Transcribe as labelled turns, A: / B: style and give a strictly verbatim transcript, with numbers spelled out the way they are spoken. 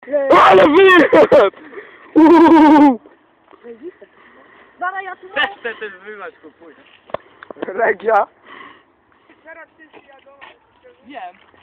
A: Ale wyjeb!
B: Dawaj, ja tu
C: Też chcę ten wymać kupuję.
A: Legia.
B: Teraz ty zjadą.
C: Wiem.